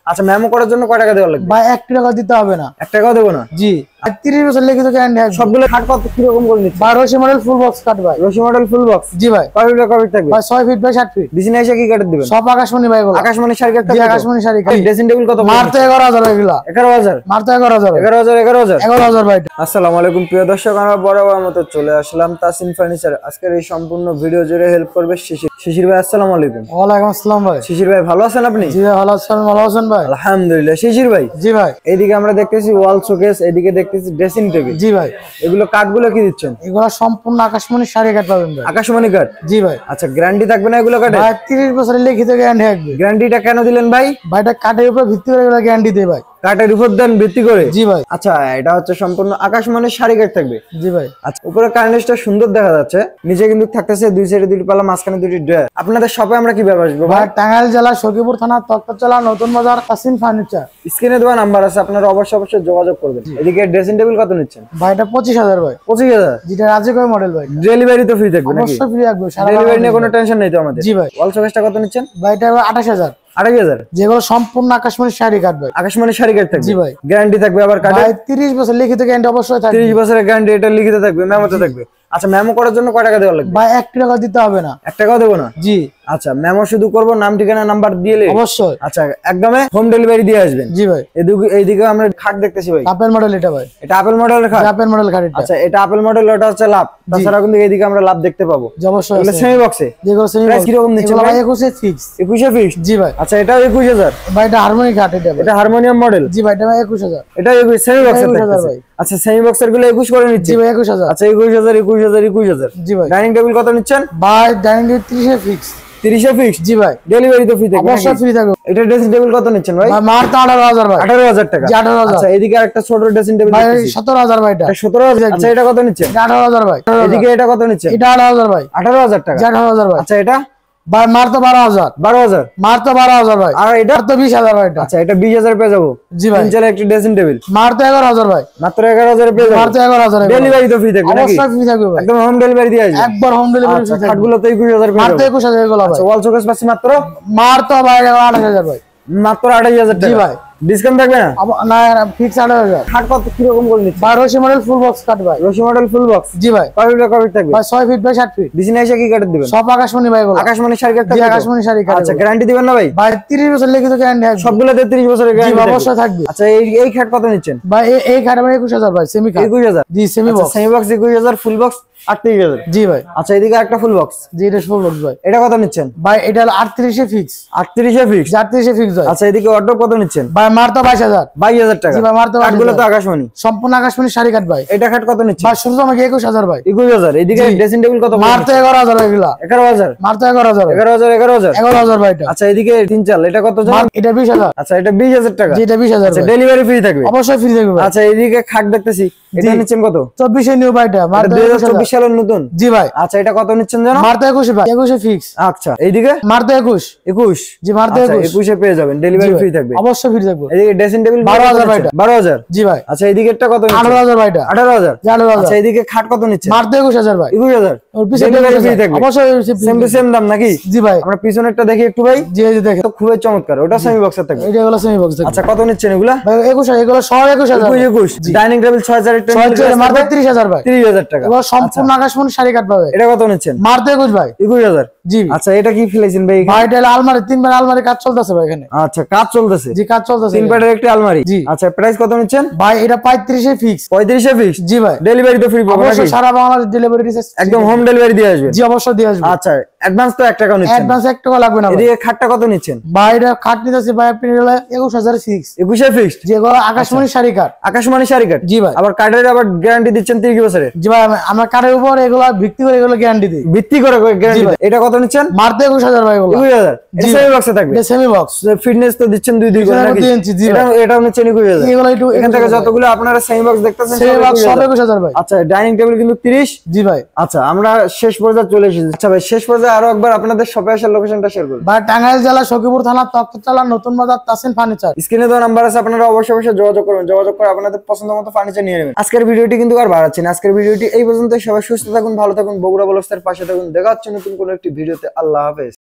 আচ্ছা মেমো করার জন্য কয় টাকা দেওয়া লাগবে ভাই 1 টাকা দিতে হবে না। 1 টাকাও দেবো না? জি, 30 বছর লিখিত গ্যারান্টি আছে। সবগুলো খাট কত কি রকম করে নিচ্ছে? 12 মডেল ফুল বক্স কাট ভাই। 12 মডেল ফুল বক্স। জি ভাই। কয় ফিট কয় ফিট থাকবে? ভাই 6 ফিট বাই 7 ফিট। ডিজাইন এসে কি কাট দিবেন? সব আকাশমণি ভাই বলো। আকাশমণি শাড়ি কাট জি আকাশমণি শাড়ি কাট। ড্রেসিং টেবিল কত? মাত্র 11000 এগুলা। 11000 মাত্র 11000 11000 ভাই। আসসালামু আলাইকুম প্রিয় দর্শক, আমরা বরাবর মতো চলে আসলাম তাসিন ফার্নিচার। আজকের এই সম্পূর্ণ ভিডিও জুড়ে হেল্প করবে শিশির ভাই। আসসালামু আলাইকুম। ওয়ালাইকুম আসসালাম ভাই। শিশির ভাই ভালো আছেন আপনি? জি ভাই ভালো আছেন। ভালো আছেন ভাই? আলহামদুলিল্লাহ। শিশির ভাই, জি ভাই। এইদিকে আমরা দেখতেছি ওয়াল শোকেস, এইদিকে দেখতেছি ড্রেসিং টেবিল। জি ভাই। এগুলো কাঠগুলো কি দিচ্ছেন? এগুলো সম্পূর্ণ আকাশমণি শাড়ি কাট পাবেন ভাই। আকাশমণি কাঠ? জি ভাই। আচ্ছা গ্যারান্টি থাকবে না এগুলো কাঠে? ভাই 30 বছরের লিখিত গ্যারান্টি থাকবে। গ্যারান্টিটা কেন দিলেন ভাই? ভাইটা কাঠের উপর ভিত্তি করে এগুলো গ্যারান্টি দেয় ভাই। কাঠের উপর দেন ভিত্তি করে? জি ভাই। আচ্ছা এটা হচ্ছে সম্পূর্ণ আকাশমণি শাড়ি কাঠ থাকবে? জি ভাই। আচ্ছা উপরে কার্নিশটা সুন্দর দেখা যাচ্ছে, নিচে কিন্তু থাকতেছে দুই সাইডে দুটি পাল্লা, মাঝখানে দুটি ড্রয়ার। আপনাদের শপে আমরা কিভাবে আসবো ভাই? টাঙ্গাইল জেলা সখীপুর থানা তক্তচলা নতুন বাজার তাসিন ফার্নিচার। স্ক্রিনে দেওয়া নাম্বার আছে, আপনারা অবশ্যই যোগাযোগ করবেন। এদিকে ড্রেসিং টেবিল কত নিচ্ছেন? ভাই এটা 25000 ভাই। 25000? যেটা রাজকীয় মডেল ভাই। ডেলিভারি তো ফ্রি থাকবে নাকি? অবশ্যই ফ্রি থাকবে। ডেলিভারি নিয়ে কোনো টেনশন নেই তো আমাদের? জি ভাই। ওয়াল শোকেসটা কত নিচ্ছেন? ভাই এটা 28000। 28000? যেগুলো সম্পূর্ণ আকাশমণি শাড়ি কাট ভাই। আকাশমণি শাড়ি কাঠ থাকবে? জি ভাই। গ্যারান্টি থাকবে আবার কাঠে? ভাই 30 বছর লিখিত গ্যারান্টি অবশ্যই থাকবে। 30 বছরের গ্যারান্টি, এটা লিখিত থাকবে, মেমোতে থাকবে। আচ্ছা মেমো করার জন্য কয় টাকা দেওয়া লাগবে? ভাই 1 টাকা দিতে হবে না। 1 টাকাও দেবো না? জি। আচ্ছা মেমো শুধু করবো, নাম ঠিকানা নাম্বার দিলে? অবশ্যই। আচ্ছা একদমে হোম ডেলিভারি দিয়ে আসবেন? জি ভাই। এইদিকে আমরা খাট দেখতেছি ভাই। আপেল মডেল এটা ভাই। এটা আপেল মডেলের খাট? আপেল মডেল খাট এটা। আচ্ছা এটা আপেল মডেল, ওটা হচ্ছে লাভ। তাছাড়া কিন্তু এইদিকে আমরা লাভ দেখতে পাবো। জি অবশ্যই। এগুলো সেমি বক্সে? যেগুলো সেমি প্রাইস বক্স। কি রকম নিচ্ছেন ভাই ভাই? 21 ফিক্স। 21 ফিক্স? জি ভাই। আচ্ছা এটাও 21000? ভাই এটা হারমোনিক খাট এটা ভাই। এটা হারমোনিয়াম মডেল? জি ভাই এটা 21000। এটা 21 সেমি বক্সে 21000 থাকতেছে? ভাই। আচ্ছা সেমি বক্সের গুলো 21 করে নিচ্ছে? জি ভাই 21000। আচ্ছা 21000। জি ভাই। ডাইনিং টেবিল কত নিচ্ছেন? ভাই ডাইনিং টেবিল 30 ফিক্স। 30 ফিক্স? জি ভাই। ডেলিভারি তো ফ্রি থাকবে? অবশ্যই ফ্রি থাকবে। এটা ড্রেসিং টেবিল কত নিচ্ছেন ভাই? ভাই মাত্র 18000 ভাই। 18000 টাকা? জি 18000। আচ্ছা এদিকে আরেকটা ছোট ড্রেসিং টেবিল ভাই দেখতেছি। 17000 ভাই এটা। 17000? আচ্ছা এটা কত নিচ্ছেন? এটা 18000 ভাই। এদিকে এটা কত নিচ্ছেন? এটা 18000 ভাই। 18000 টাকা? জি 18000 ভাই। আচ্ছা এটা? ভাই মাত্র 12000। 12000? মাত্র 12000 ভাই। আর এটা? মাত্র 20000 ভাই এটা। আচ্ছা এটা 20000 পেয়ে যাবো? জি ভাই। তিন চালে একটি ড্রেসিং টেবিল মাত্র 11000 ভাই। মাত্র 11000 পেয়ে যাবো? মাত্র 11000। ডেলিভারি তো ফ্রি থাকবে নাকি? অবশ্যই ফ্রি থাকবে ভাই। একদম হোম ডেলিভারি দিয়ে আসবে? একবার হোম ডেলিভারি আচ্ছা ফ্রি থাকবে। খাটগুলো তো 21000 পেয়ে মাত্র যাবো? 21000 এগুলো ভাই। আচ্ছা ওয়াল শোকেস পাচ্ছি মাত্র? মাত্র ভাই 28000 ভাই। মাত্র 28000 টাকা? জি ভাই। ডিসকাউন্ট থাকবে না? না ফিক্স 28000। খাট কত কি রকম করে নিচ্ছে? 12 মডেল ফুল বক্স কাট ভাই। 12 মডেল ফুল বক্স? জি ভাই। কয় ফিট থাকবে? ভাই 6 ফিট বাই 7 ফিট। ডিজাইন এসে কি কাট দিবেন? সব আকাশমণি ভাই বলো। আকাশমণি শাড়ি কাট জি থাকবে? আকাশমণি শাড়ি কাট। আচ্ছা গ্যারান্টি দিবেন না ভাই? ভাই 30 বছর লিখিত গ্যারান্টি আছে। সবগুলোতে 30 বছরের জি গ্যারান্টি অবশ্যই থাকবে। আচ্ছা এই খাট কত নিচ্ছেন? ভাই এই খাট ভাই 21000 ভাই সেমি খাট। 21000? জি semi box. Semi box 21000, full box 38000? জি ভাই। আচ্ছা এদিকে একটা ফুল বক্স। জি এটা ফুল বক্স ভাই। এটা কত নিচ্ছেন? ভাই এটা 38 ফিক্স। 38 ফিক্স? 38 ফিক্স ভাই। আচ্ছা এদিকে অর্ডার কত নিচ্ছেন? ভাই মাত্র 22000। 22000 টাকা? জি ভাই মাত্র 22000। কাঠগুলো তো আকাশমণি? সম্পূর্ণ আকাশমণি শাড়ি কাট ভাই। এটা খাট কত নিচ্ছেন? ভাই শুরু আমাকে 21000 ভাই। 21000? এদিকে ড্রেসিং টেবিল কত? মাত্র 11000 এগুলা। 11000? মাত্র 11000। 11000 ভাই এটা। আচ্ছা এদিকে তিন চাল, এটা কত? এটা 20000। আচ্ছা এটা 20000 টাকা? জি এটা 20000 আচ্ছা ভাই। ডেলিভারি ফ্রি থাকবে? অবশ্যই ফ্রি থাকবে ভাই। আচ্ছা এদিকে খাট দেখতেছি, এটা নিচ্ছেন কত? 24 নিউ ভাই এটা। মাত্র 2024 সালের নতুন? জি ভাই। আচ্ছা এটা কত নিচ্ছেন জানো? মাত্র 21 ভাই। 21 ফিক্স। আচ্ছা এইদিকে? মাত্র 21। জি মাত্র 21 এ পেয়ে যাবেন, ডেলিভারি ফ্রি থাকবে? অবশ্যই ফ্রি থাকবে। এদিকে ড্রেসিং টেবিল 12000 ভাই এটা। 12000? জি ভাই। আচ্ছা এদিকেরটা কত নিচ্ছেন? 18000 ভাই এটা। 18000? জি 18000। আচ্ছা এদিকে খাট কত নিচ্ছেন? মাত্র 21000 ভাই। 21000? ওর পিছে ডেলিভারি ফ্রি থাকবে? অবশ্যই সেম টু সেম দাম নাকি? জি ভাই। আমরা পিছনেরটা দেখি একটু ভাই। জি এই যে দেখেন। তো খুবই চমৎকার, ওটা সেমি বক্সের থাকবে? এটা হলো সেমি বক্স। আচ্ছা কত নিচ্ছেন এগুলা? ভাই 21 এগুলো সব 21000। 21? ডাইনিং টেবিল 6000 এর মাত্র 30000 ভাই। 30000 টাকা? এগুলো সম্পূর্ণ আকাশমণি শাড়ি কাট পাবে। এটা কত নিচ্ছেন? মাত্র 21 ভাই। 21000? জি। আচ্ছা এটা কি ফেলেছেন ভাই? ভাই এটা আলমারি 3 বার আলমারি কাজ চলতেছে ভাই এখানে। আচ্ছা কাজ চলতেছে? জি কাজ চলতেছে। 3 পাটের একটি আলমারি? জি। আচ্ছা প্রাইস কত নিচ্ছেন? ভাই এটা 35 ফিক্স। 35 ফিক্স? জি ভাই। ডেলিভারি তো ফ্রি পাবো নাকি? অবশ্যই সারা বাংলাদেশ ডেলিভারি দিছে। একদম হোম ডেলিভারি দিয়ে আসবেন? জি অবশ্যই দিয়ে আসবে। আচ্ছা অ্যাডভান্স তো 1 টাকাও নিচ্ছেন? অ্যাডভান্স 1 টাকা লাগবে না ভাই। এদিকে খাটটা কত নিচ্ছেন? ভাই এটা খাট নিতেছে ভাই আপনি 21000 ফিক্স। 21 ফিক্সড? যেগুলো আকাশমণি শাড়ি কাট। আকাশমণি শাড়ি কাট? জি ভাই। আবার কার্ডের আবার গ্যারান্টি দিচ্ছেন 30 বছরের? জি ভাই আমরা কাঠের উপর এগুলো ভিত্তি করে এগুলো গ্যারান্টি দিই। ভিত্তি করে গ্যারান্টি? এটা কত নিচ্ছেন? মাত্র 21000 ভাই এগুলো। 21000? এটা সেমি বক্সে থাকবে? এটা সেমি বক্স। ফিটনেস তো দিচ্ছেন 2 করে নাকি? 2 ইঞ্চি। জি ভাই। এটাও নিচ্ছেন 21000? এগুলো একটু এখান থেকে যতগুলো আপনারা সেমি বক্স দেখতেছেন সেমি বক্স সব 21000 ভাই। আচ্ছা ডাইনিং টেবিল কিন্তু 30? জি ভাই। আচ্ছা আমরা শেষ পর্যায়ে চলে এসেছি। আচ্ছা ভাই শেষ পর্যায়ে আরো একবার আপনাদের শপে আসার লোকেশনটা শেয়ার করুন। ভাই টাঙ্গাইল জেলা সখীপুর থানা তক্ততলা নতুন বাজার তাসিন ফার্নিচার। স্ক্রিনে দেওয়া নাম্বার আছে, আপনারা অবশ্যই যোগাযোগ করবেন। যোগাযোগ করে আপনাদের পছন্দ মতো ফার্নিচার নিয়ে নেবেন। আজকের ভিডিওটি কিন্তু আর বাড়াচ্ছি না, আজকের ভিডিওটি এই পর্যন্ত। সবাই সুস্থ থাকুন, ভালো থাকুন, বগুড়া ব্লগসের পাশে থাকুন। দেখা হচ্ছে নতুন কোনো একটি ভিডিওতে। আল্লাহ হাফেজ।